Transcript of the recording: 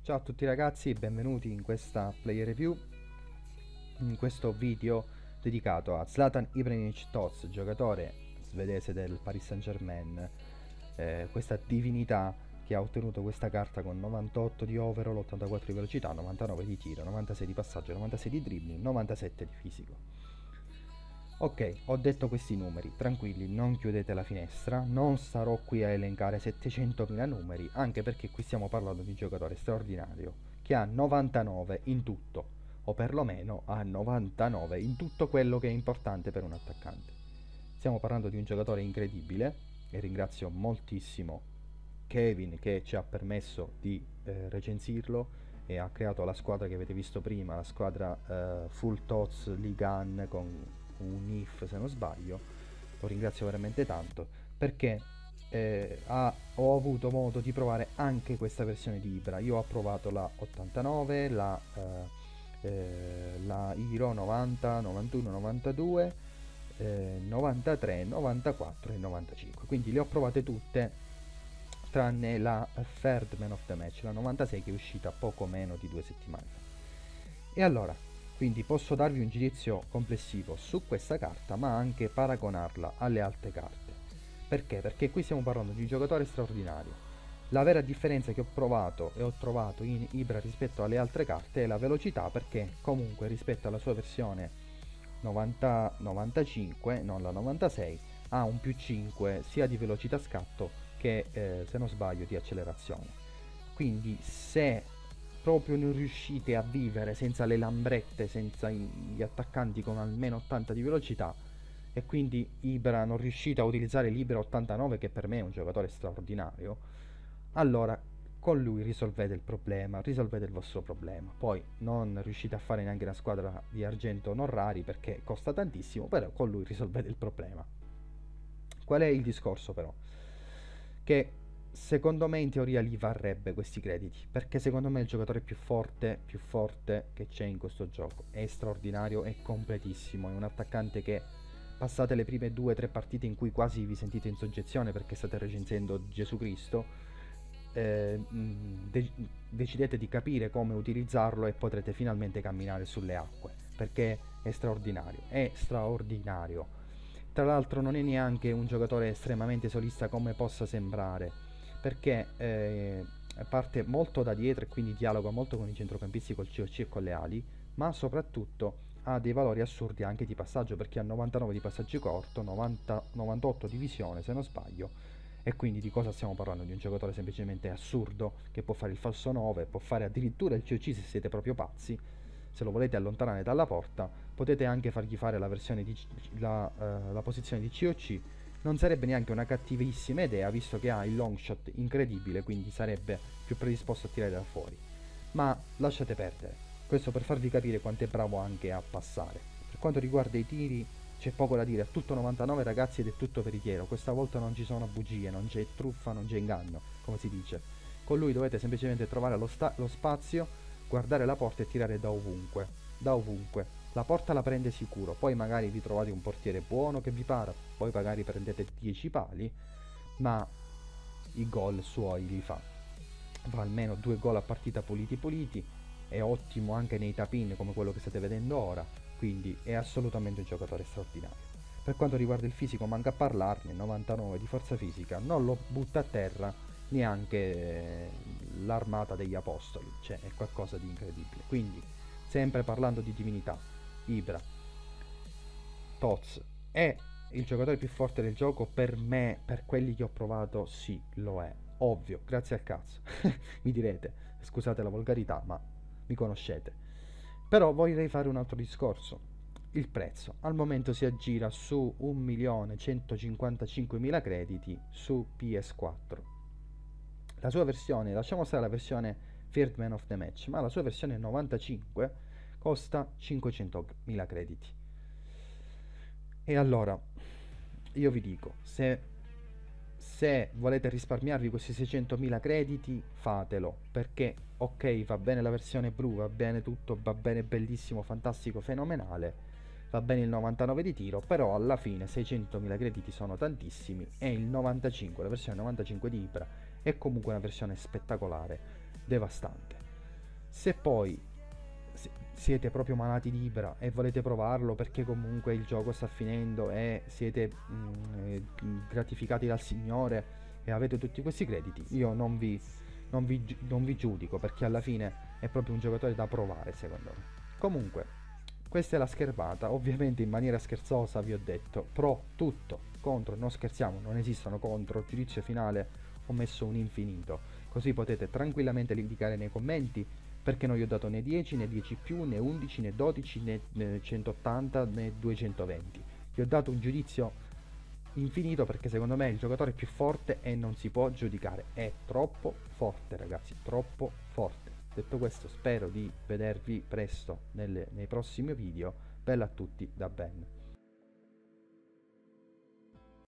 Ciao a tutti ragazzi, benvenuti in questa player review, in questo video dedicato a Zlatan Ibrahimovic, giocatore svedese del Paris Saint-Germain, questa divinità che ha ottenuto questa carta con 98 di overall, 84 di velocità, 99 di tiro, 96 di passaggio, 96 di dribbling, 97 di fisico. Ok, ho detto questi numeri, tranquilli, non chiudete la finestra, non starò qui a elencare 700.000 numeri, anche perché qui stiamo parlando di un giocatore straordinario, che ha 99 in tutto, o perlomeno ha 99 in tutto quello che è importante per un attaccante. Stiamo parlando di un giocatore incredibile, e ringrazio moltissimo Kevin che ci ha permesso di recensirlo e ha creato la squadra che avete visto prima, la squadra Full Tots Ligan con un if se non sbaglio. Lo ringrazio veramente tanto perché ho avuto modo di provare anche questa versione di Ibra. Io ho provato la 89, la Hero 90, 91, 92, 93, 94 e 95, quindi le ho provate tutte tranne la Third Man of the Match, la 96, che è uscita poco meno di 2 settimane fa. E allora, quindi posso darvi un giudizio complessivo su questa carta, ma anche paragonarla alle altre carte. Perché? Perché qui stiamo parlando di un giocatore straordinario. La vera differenza che ho provato e ho trovato in Ibra rispetto alle altre carte è la velocità, perché comunque rispetto alla sua versione 90-95, non la 96, ha un più 5 sia di velocità scatto che se non sbaglio di accelerazione. Quindi se proprio non riuscite a vivere senza le lambrette, senza gli attaccanti con almeno 80 di velocità, e quindi Ibra non riuscite a utilizzare l'Ibra 89, che per me è un giocatore straordinario, allora con lui risolvete il problema, risolvete il vostro problema. Poi non riuscite a fare neanche una squadra di argento non rari perché costa tantissimo, però con lui risolvete il problema. Qual è il discorso però? Che secondo me in teoria gli varrebbe questi crediti, perché secondo me è il giocatore più forte che c'è in questo gioco. È straordinario, è completissimo, è un attaccante che passate le prime 2 o 3 partite in cui quasi vi sentite in soggezione perché state recensendo Gesù Cristo, decidete di capire come utilizzarlo e potrete finalmente camminare sulle acque, perché è straordinario, è straordinario. Tra l'altro non è neanche un giocatore estremamente solista come possa sembrare, perché parte molto da dietro e quindi dialoga molto con i centrocampisti, col COC e con le ali, ma soprattutto ha dei valori assurdi anche di passaggio, perché ha 99 di passaggio corto, 98 di visione se non sbaglio, e quindi di cosa stiamo parlando? Di un giocatore semplicemente assurdo che può fare il falso 9, può fare addirittura il COC se siete proprio pazzi. Se lo volete allontanare dalla porta potete anche fargli fare la versione di la posizione di COC. Non sarebbe neanche una cattivissima idea, visto che ha il long shot incredibile, quindi sarebbe più predisposto a tirare da fuori. Ma lasciate perdere, questo per farvi capire quanto è bravo anche a passare. Per quanto riguarda i tiri c'è poco da dire, è tutto 99 ragazzi ed è tutto veritiero. Questa volta non ci sono bugie, non c'è truffa, non c'è inganno, come si dice. Con lui dovete semplicemente trovare lo spazio, guardare la porta e tirare da ovunque, da ovunque. La porta la prende sicuro, poi magari vi trovate un portiere buono che vi para, poi magari prendete 10 pali, ma i gol suoi li fa. Fa almeno 2 gol a partita puliti, è ottimo anche nei tap-in come quello che state vedendo ora, quindi è assolutamente un giocatore straordinario. Per quanto riguarda il fisico manca a parlarne, 99 di forza fisica, non lo butta a terra neanche l'armata degli apostoli, cioè è qualcosa di incredibile. Quindi, sempre parlando di divinità, Ibra, Tots è il giocatore più forte del gioco per me, per quelli che ho provato, sì, lo è. Ovvio, grazie al cazzo. Mi direte, scusate la volgarità, ma mi conoscete. Però vorrei fare un altro discorso. Il prezzo al momento si aggira su 1.155.000 crediti su PS4. La sua versione, lasciamo stare la versione Third Man of the Match, ma la sua versione 95 costa 500.000 crediti. E allora, io vi dico, se volete risparmiarvi questi 600.000 crediti, fatelo, perché ok, va bene la versione blu, va bene tutto, va bene, bellissimo, fantastico, fenomenale, va bene il 99 di tiro, però alla fine 600.000 crediti sono tantissimi e il 95, la versione 95 di Ibra è comunque una versione spettacolare, devastante. Se poi siete proprio malati di Ibra e volete provarlo perché comunque il gioco sta finendo e siete gratificati dal Signore e avete tutti questi crediti, io non vi giudico, perché alla fine è proprio un giocatore da provare secondo me. Comunque, questa è la schermata, ovviamente in maniera scherzosa vi ho detto pro tutto, contro non scherziamo, non esistono contro, giudizio finale ho messo un infinito, così potete tranquillamente indicare nei commenti, perché non gli ho dato né 10 né 10 più né 11 né 12 né 180 né 220. Gli ho dato un giudizio infinito perché secondo me è il giocatore più forte e non si può giudicare, è troppo forte ragazzi, troppo forte. Detto questo, spero di vedervi presto nei prossimi video. Bella a tutti da Ben.